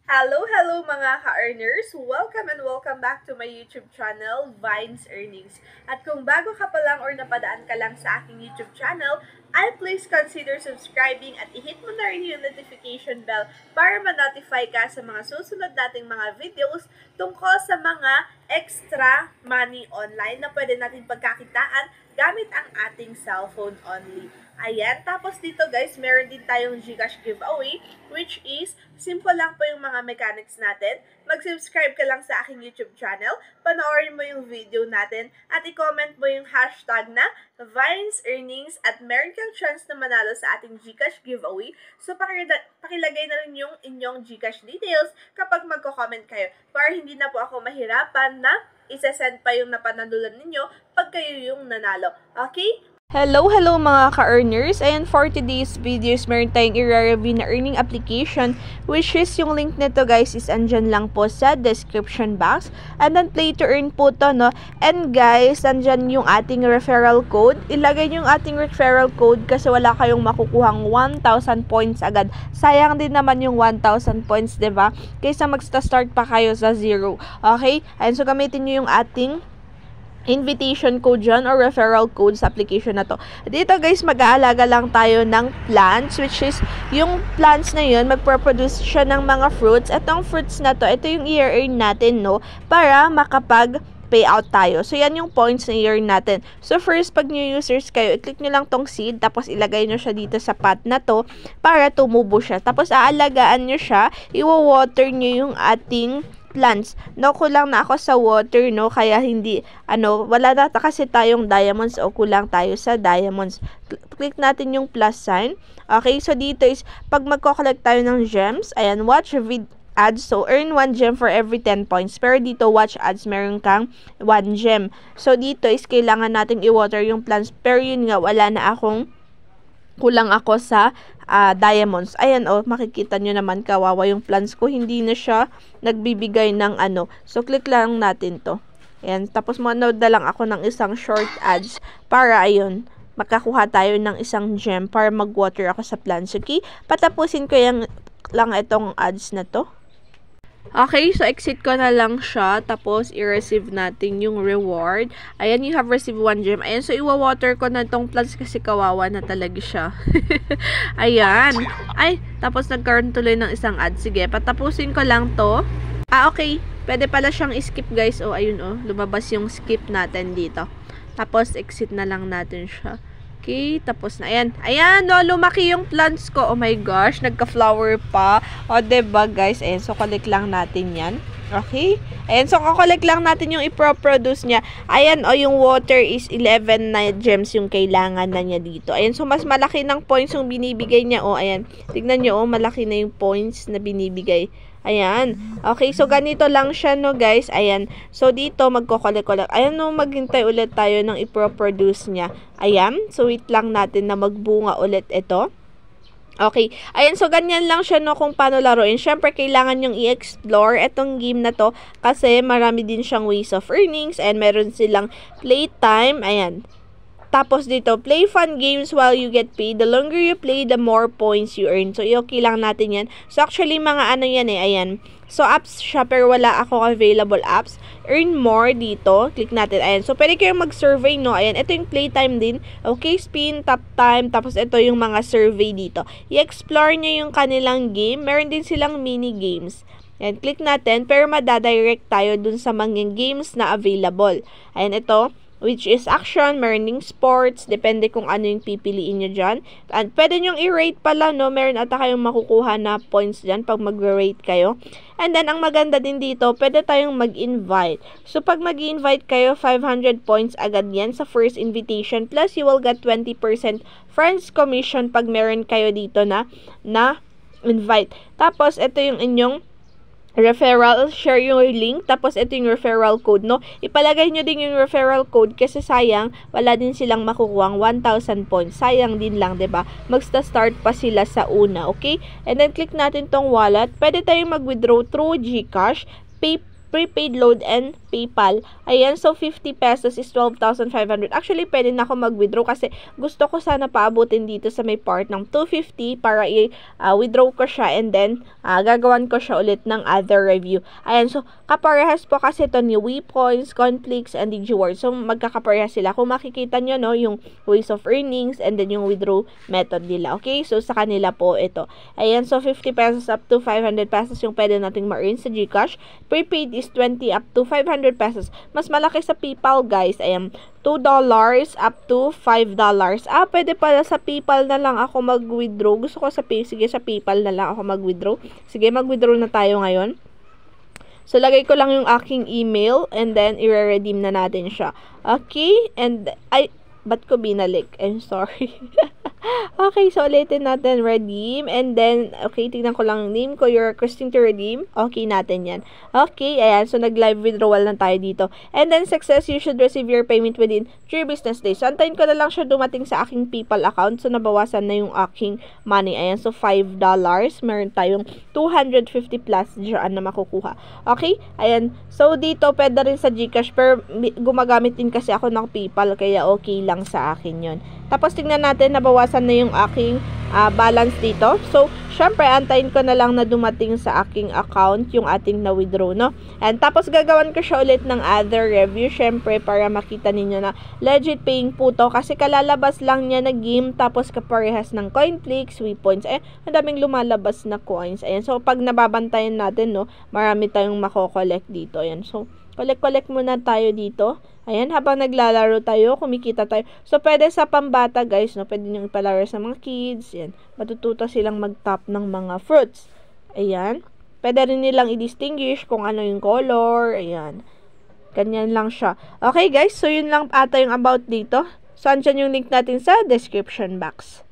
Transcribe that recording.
Hello mga ka-earners! Welcome and welcome back to my YouTube channel, Vines Earnings. At kung bago ka pa lang or napadaan ka lang sa aking YouTube channel, please consider subscribing at i-hit mo na rin yung notification bell para ma-notify ka sa mga susunod nating mga videos tungkol sa mga extra money online na pwede natin pagkakitaan gamit ang ating cellphone only. Ayan, tapos dito guys, meron din tayong GCash giveaway, which is, simple lang po yung mga mechanics natin. Mag-subscribe ka lang sa aking YouTube channel, panoorin mo yung video natin, at i-comment mo yung hashtag na Vines Earnings at meron kang chance na manalo sa ating GCash giveaway. So, pakilagay na rin yung inyong GCash details kapag magko-comment kayo para hindi na po ako mahirapan na isa-send pa yung napanalunan ninyo pag kayo yung nanalo. Okay? Hello mga ka-earners! Ayan, for today's videos, meron tayong i-review na earning application, which is yung link nito guys is andyan lang po sa description box. And then play to earn po to, no? And guys, andyan yung ating referral code. Ilagay yung ating referral code kasi wala kayong makukuhang 1,000 points agad. Sayang din naman yung 1,000 points, diba? Kaysa mag-start pa kayo sa 0. Okay? And so gamitin nyo yung ating invitation code dyan or referral code sa application na to. Dito guys, mag-aalaga lang tayo ng plants, which is yung plants na yun, magproproduce siya ng mga fruits. Itong fruits na to, ito yung i-earn natin, no? Para makapag payout tayo. So, yan yung points na i-earn natin. So, first, pag new users kayo, i-click nyo lang tong seed, tapos ilagay nyo siya dito sa pot na to para tumubo siya. Tapos, aalagaan nyo siya, iwa-water nyo yung ating plants. No, kulang na ako sa water, no? Kaya hindi, wala na kasi tayong diamonds o kulang tayo sa diamonds. Click natin yung plus sign. Okay, so dito is, pag magko-collect tayo ng gems, ayan, watch ads. So, earn 1 gem for every 10 points. Pero dito, watch ads, meron kang 1 gem. So, dito is, kailangan natin i-water yung plants. Pero yun nga, kulang ako sa diamonds. Ayan, makikita nyo naman, kawawa yung plants ko. Hindi na siya nagbibigay ng So, click lang natin to. Ayan, tapos manood na lang ako ng isang short ads para, ayun, makakuha tayo ng isang gem para mag-water ako sa plants. Okay? Patapusin ko lang itong ads na to. Okay, so exit ko na lang siya. Tapos, i-receive natin yung reward. Ayan, you have received 1 gem. Ayan, so iwa-water ko na itong plants kasi kawawa na talaga siya. Ayan. Ay, tapos nagkaroon tuloy ng isang ad. Sige, patapusin ko lang to. Okay. Pwede pala siyang skip, guys. Ayun, lumabas yung skip natin dito. Tapos, exit na lang natin siya. Okay, tapos na. Ayan. Ayan, lumaki yung plants ko. Oh my gosh, nagka-flower pa. Diba, guys? Ayan, so collect lang natin yan. Okay? Ayan, so collect lang natin yung i-produce niya. Ayan, yung water is 11 na gems yung kailangan na niya dito. Ayan, so mas malaki ng points yung binibigay niya. Ayan. Tignan nyo, malaki na yung points na binibigay. Ayan. Okay, so ganito lang siya, no, guys. Ayan. So, dito, magko-collect. Ayan, maghintay ulit tayo ng i-produce niya. Ayan. So, wait lang natin na magbunga ulit ito. Okay. Ayan, so ganyan lang siya, no, kung paano laruin. Syempre, kailangan yung i-explore itong game na to kasi marami din siyang ways of earnings and meron silang playtime. Ayan. Tapos dito, play fun games while you get paid. The longer you play, the more points you earn. So, okay lang natin yan. So, actually, mga yan ayan. So, apps siya, pero wala akong available apps. Earn more dito. Click natin. Ayan. So, pwede kayong mag-survey, no? Ayan. Ito yung playtime din. Okay, spin, top time. Tapos, ito yung mga survey dito. I-explore nyo yung kanilang game. Meron din silang mini games. Ayan. Click natin. Pero, madadirect tayo dun sa mga games na available. Ayan, ito. Which is action, learning, sports, depende kung ano yung pipiliin nyo dyan. And pwede nyong i-rate pala, no? Meron ata kayong makukuha na points dyan pag mag-rate kayo. And then, ang maganda din dito, pwede tayong mag-invite. So, pag mag-invite kayo, 500 points agad yan sa first invitation. Plus, you will get 20% friends commission pag meron kayo dito na invite. Tapos, ito yung inyong referral, share yung link, tapos ito yung referral code, no? Ipalagay nyo din yung referral code kasi sayang, wala din silang makukuhang 1,000 points. Sayang din lang, 'di ba? Magsta-start pa sila sa una, okay? And then, click natin tong wallet. Pwede tayong mag-withdraw through GCash, prepaid load, and PayPal. Ayan, so 50 pesos is 12,500. Actually, pwede na ako mag-withdraw kasi gusto ko sana paabutin dito sa may part ng 250 para i-withdraw ko siya and then gagawan ko siya ulit ng other review. Ayan, so kaparehas po kasi ito ni Waypoints, Conflicts, and DigiWorld. So magkakaparehas sila. Kung makikita nyo, no, yung ways of earnings and then yung withdraw method nila. Okay, so sa kanila po ito. Ayan, so 50 pesos up to 500 pesos yung pwede nating ma-earn sa GCash. Prepaid is 20 up to 500 pesos. Mas malaki sa PayPal, guys. Ayan, $2 up to $5. Pwede pala sa PayPal na lang ako mag-withdraw. Gusto ko sa sige, sa PayPal na lang ako mag-withdraw. Sige, mag-withdraw na tayo ngayon. So, lagay ko lang yung aking email and then i-redeem na natin siya. Okay? And, ba't ko binalik? I'm sorry. Okay, so ulitin natin, redeem. And then, okay, tignan ko lang yung name ko. You're requesting to redeem. Okay natin yan. Okay, ayan. So, nag-live withdrawal na tayo dito. And then, success, you should receive your payment within 3 business days. So, antayin ko na lang siya dumating sa aking PayPal account. So, nabawasan na yung aking money. Ayan, so $5. Meron tayong 250 plus dyan na makukuha. Okay, ayan. So, dito, pwede rin sa GCash. Pero, gumagamit din kasi ako ng PayPal. Kaya, okay lang sa akin yun. Tapos, tingnan natin, nabawasan na yung aking balance dito. So, syempre, antayin ko na lang na dumating sa aking account yung ating na-withdraw, no? And tapos, gagawan ko siya ulit ng other review, syempre, para makita ninyo na legit paying po to. Kasi kalalabas lang niya na game, tapos kaparehas ng Coinflix, Waypoints. Ang daming lumalabas na coins. Ayan, so, pag nababantayan natin, no, marami tayong makokollect dito. Ayan, so, collect muna tayo dito. Ayan, habang naglalaro tayo, kumikita tayo. So, pwede sa pambata, guys, no? Pwede nyo ipalaro sa mga kids. Ayan, matututo silang mag-top ng mga fruits. Ayan. Pwede rin nilang i-distinguish kung ano yung color. Ayan. Ganyan lang siya. Okay, guys, so yun lang ata yung about dito. So, andyan yung link natin sa description box.